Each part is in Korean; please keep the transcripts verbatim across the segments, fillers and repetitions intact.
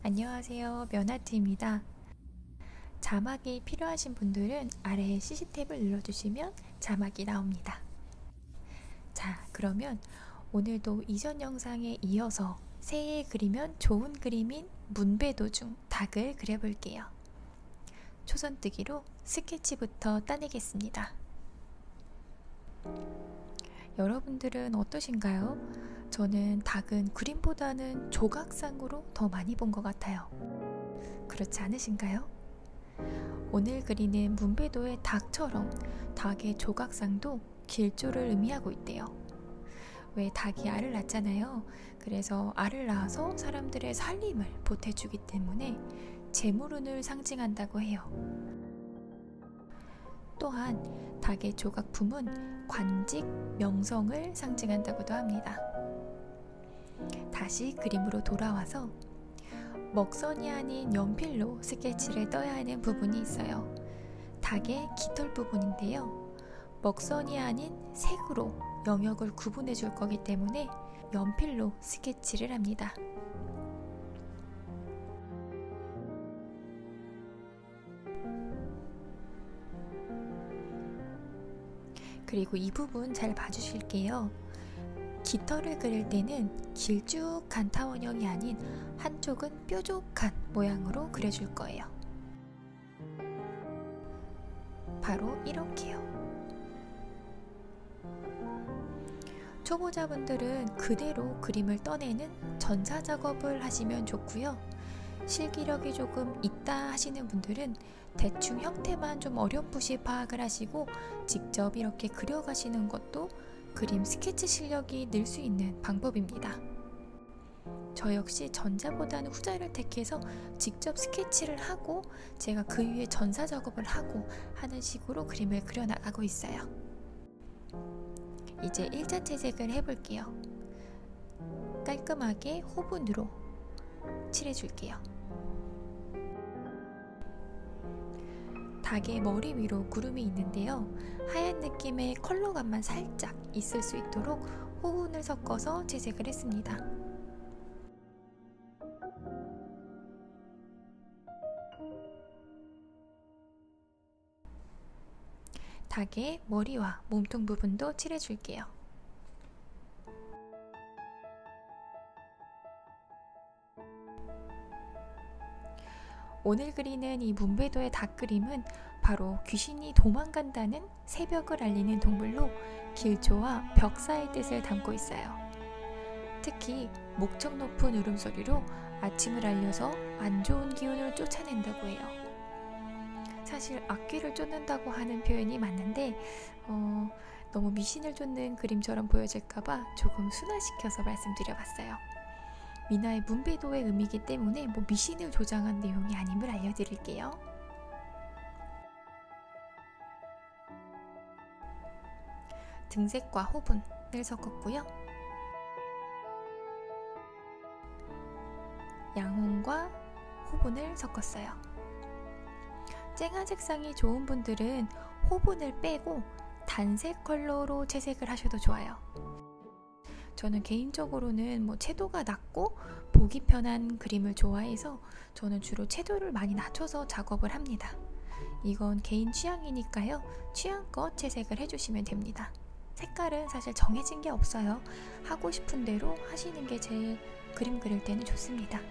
안녕하세요, 면아트입니다. 자막이 필요하신 분들은 아래에 씨씨 탭을 눌러주시면 자막이 나옵니다. 자, 그러면 오늘도 이전 영상에 이어서 새해에 그리면 좋은 그림인 문배도 중 닭을 그려볼게요. 초선뜨기로 스케치부터 따내겠습니다. 여러분들은 어떠신가요? 저는 닭은 그림보다는 조각상으로 더 많이 본 것 같아요. 그렇지 않으신가요? 오늘 그리는 문배도의 닭처럼 닭의 조각상도 길조를 의미하고 있대요. 왜 닭이 알을 낳잖아요. 그래서 알을 낳아서 사람들의 살림을 보태주기 때문에 재물운을 상징한다고 해요. 또한 닭의 조각품은 관직, 명성을 상징한다고도 합니다. 다시 그림으로 돌아와서 먹선이 아닌 연필로 스케치를 떠야 하는 부분이 있어요. 닭의 깃털 부분인데요. 먹선이 아닌 색으로 영역을 구분해 줄 거기 때문에 연필로 스케치를 합니다. 그리고 이 부분 잘 봐주실게요. 깃털을 그릴 때는 길쭉한 타원형이 아닌 한쪽은 뾰족한 모양으로 그려줄 거예요. 바로 이렇게요. 초보자분들은 그대로 그림을 떠내는 전사 작업을 하시면 좋고요. 실기력이 조금 있다 하시는 분들은 대충 형태만 좀 어렴풋이 파악을 하시고 직접 이렇게 그려가시는 것도 그림 스케치 실력이 늘 수 있는 방법입니다. 저 역시 전자보다는 후자를 택해서 직접 스케치를 하고 제가 그 위에 전사 작업을 하고 하는 식으로 그림을 그려나가고 있어요. 이제 일자 채색을 해볼게요. 깔끔하게 호분으로 칠해줄게요. 닭의 머리 위로 구름이 있는데요. 하얀 느낌의 컬러감만 살짝 있을 수 있도록 호분을 섞어서 채색을 했습니다. 닭의 머리와 몸통 부분도 칠해줄게요. 오늘 그리는 이 문배도의 닭 그림은 바로 귀신이 도망간다는 새벽을 알리는 동물로 길조와 벽사의 뜻을 담고 있어요. 특히 목청 높은 울음소리로 아침을 알려서 안 좋은 기운을 쫓아낸다고 해요. 사실 악귀를 쫓는다고 하는 표현이 맞는데 어, 너무 미신을 쫓는 그림처럼 보여질까봐 조금 순화시켜서 말씀드려봤어요. 민화의 문배도의 의미이기 때문에 뭐 미신을 조장한 내용이 아님을 알려드릴게요. 등색과 호분을 섞었고요. 양홍과 호분을 섞었어요. 쨍한 색상이 좋은 분들은 호분을 빼고 단색 컬러로 채색을 하셔도 좋아요. 저는 개인적으로는 뭐 채도가 낮고 보기 편한 그림을 좋아해서 저는 주로 채도를 많이 낮춰서 작업을 합니다. 이건 개인 취향이니까요. 취향껏 채색을 해주시면 됩니다. 색깔은 사실 정해진 게 없어요. 하고 싶은 대로 하시는 게 제일 그림 그릴 때는 좋습니다.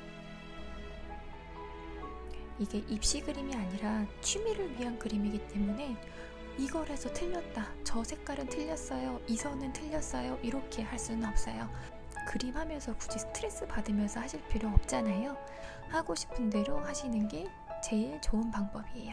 이게 입시 그림이 아니라 취미를 위한 그림이기 때문에 이걸 해서 틀렸다, 저 색깔은 틀렸어요, 이 선은 틀렸어요 이렇게 할 수는 없어요. 그림하면서 굳이 스트레스 받으면서 하실 필요 없잖아요. 하고 싶은 대로 하시는 게 제일 좋은 방법이에요.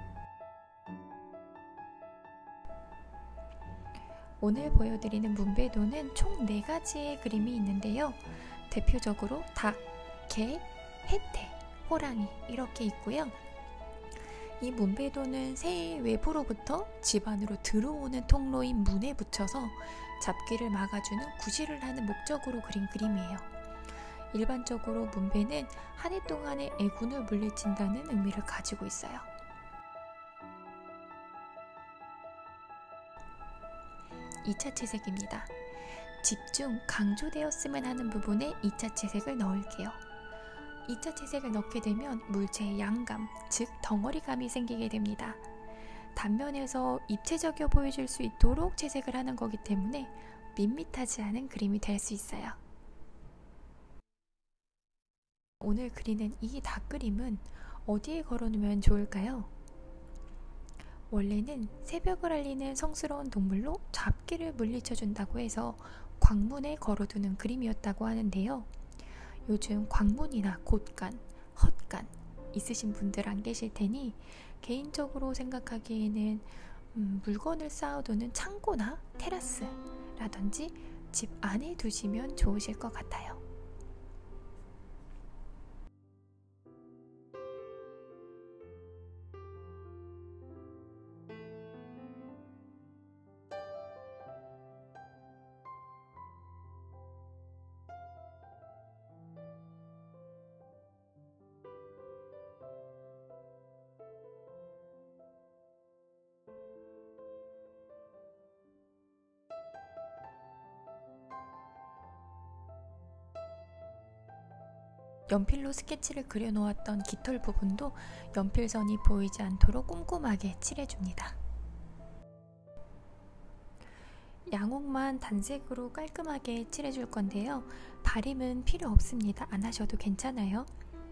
오늘 보여드리는 문배도는 총 네 가지의 그림이 있는데요. 대표적으로 닭, 개, 해태, 호랑이 이렇게 있고요. 이 문배도는 새해 외부로부터 집 안으로 들어오는 통로인 문에 붙여서 잡기를 막아주는 구실을 하는 목적으로 그린 그림이에요. 일반적으로 문배는 한 해 동안의 애군을 물리친다는 의미를 가지고 있어요. 이 차 채색입니다. 집중, 강조되었으면 하는 부분에 이 차 채색을 넣을게요. 이 차 채색을 넣게 되면 물체의 양감, 즉 덩어리감이 생기게 됩니다. 단면에서 입체적이어 보여줄 수 있도록 채색을 하는 거기 때문에 밋밋하지 않은 그림이 될 수 있어요. 오늘 그리는 이 닭그림은 어디에 걸어놓으면 좋을까요? 원래는 새벽을 알리는 성스러운 동물로 잡기를 물리쳐준다고 해서 광문에 걸어두는 그림이었다고 하는데요. 요즘 광문이나 곳간, 헛간 있으신 분들 안 계실 테니 개인적으로 생각하기에는 음, 물건을 쌓아두는 창고나 테라스라든지 집 안에 두시면 좋으실 것 같아요. 연필로 스케치를 그려놓았던 깃털 부분도 연필선이 보이지 않도록 꼼꼼하게 칠해줍니다. 양옥만 단색으로 깔끔하게 칠해줄 건데요. 발림은 필요 없습니다. 안 하셔도 괜찮아요.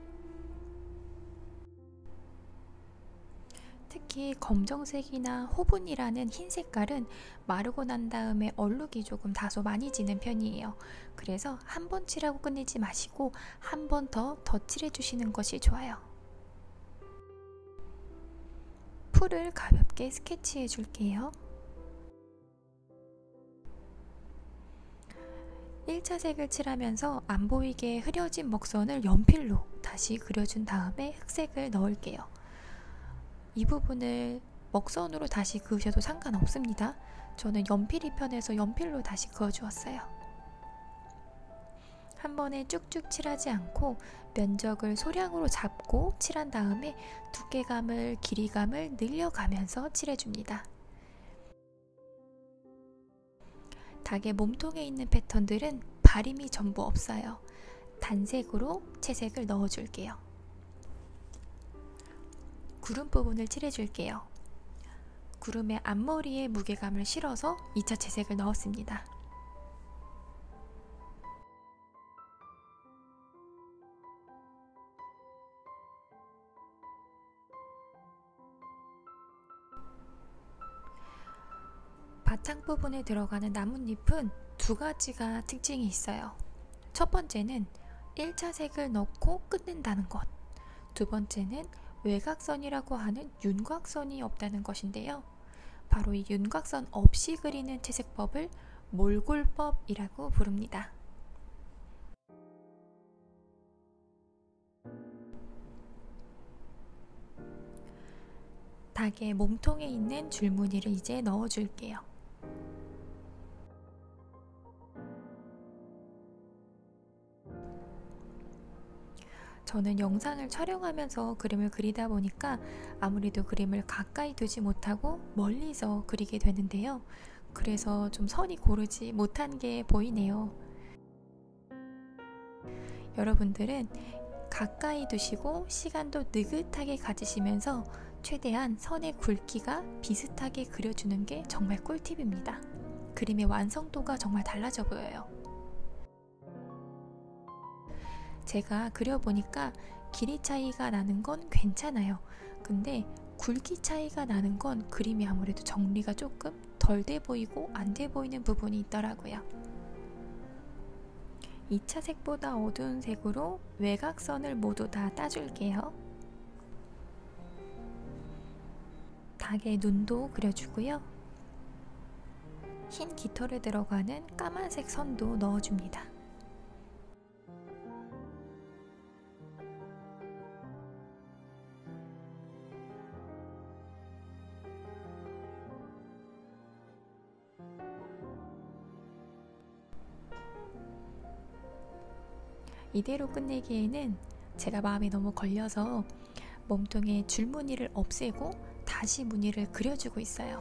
특히 검정색이나 호분이라는 흰 색깔은 마르고 난 다음에 얼룩이 조금 다소 많이 지는 편이에요. 그래서 한 번 칠하고 끝내지 마시고 한 번 더 더 칠해주시는 것이 좋아요. 풀을 가볍게 스케치해 줄게요. 일 차 색을 칠하면서 안 보이게 흐려진 먹선을 연필로 다시 그려준 다음에 흑색을 넣을게요. 이 부분을 먹선으로 다시 그으셔도 상관없습니다. 저는 연필이 편해서 연필로 다시 그어주었어요. 한 번에 쭉쭉 칠하지 않고 면적을 소량으로 잡고 칠한 다음에 두께감을, 길이감을 늘려가면서 칠해줍니다. 닭의 몸통에 있는 패턴들은 발림이 전부 없어요. 단색으로 채색을 넣어줄게요. 구름 부분을 칠해줄게요. 구름의 앞머리에 무게감을 실어서 이 차 채색을 넣었습니다. 바탕 부분에 들어가는 나뭇잎은 두 가지가 특징이 있어요. 첫 번째는 일 차 색을 넣고 끝낸다는 것. 두 번째는 외곽선이라고 하는 윤곽선이 없다는 것인데요. 바로 이 윤곽선 없이 그리는 채색법을 몰골법이라고 부릅니다. 닭의 몸통에 있는 줄무늬를 이제 넣어줄게요. 저는 영상을 촬영하면서 그림을 그리다 보니까 아무래도 그림을 가까이 두지 못하고 멀리서 그리게 되는데요. 그래서 좀 선이 고르지 못한 게 보이네요. 여러분들은 가까이 두시고 시간도 느긋하게 가지시면서 최대한 선의 굵기가 비슷하게 그려주는 게 정말 꿀팁입니다. 그림의 완성도가 정말 달라져 보여요. 제가 그려보니까 길이 차이가 나는 건 괜찮아요. 근데 굵기 차이가 나는 건 그림이 아무래도 정리가 조금 덜 돼 보이고 안 돼 보이는 부분이 있더라고요. 이 차 색보다 어두운 색으로 외곽선을 모두 다 따줄게요. 닭의 눈도 그려주고요. 흰 깃털에 들어가는 까만색 선도 넣어줍니다. 이대로 끝내기에는 제가 마음에 너무 걸려서 몸통에 줄무늬를 없애고 다시 무늬를 그려주고 있어요.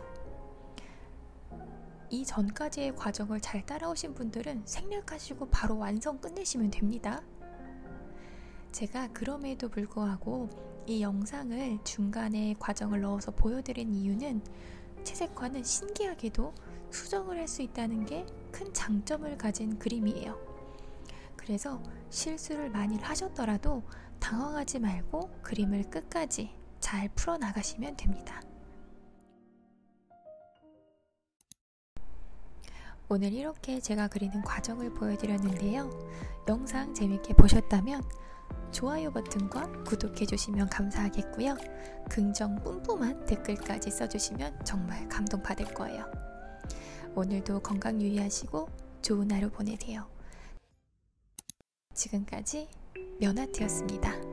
이 전까지의 과정을 잘 따라오신 분들은 생략하시고 바로 완성 끝내시면 됩니다. 제가 그럼에도 불구하고 이 영상을 중간에 과정을 넣어서 보여드린 이유는 채색화는 신기하게도 수정을 할 수 있다는 게 큰 장점을 가진 그림이에요. 그래서 실수를 많이 하셨더라도 당황하지 말고 그림을 끝까지 잘 풀어나가시면 됩니다. 오늘 이렇게 제가 그리는 과정을 보여드렸는데요. 영상 재밌게 보셨다면 좋아요 버튼과 구독해주시면 감사하겠고요. 긍정 뿜뿜한 댓글까지 써주시면 정말 감동받을 거예요. 오늘도 건강 유의하시고 좋은 하루 보내세요. 지금까지 면아트였습니다.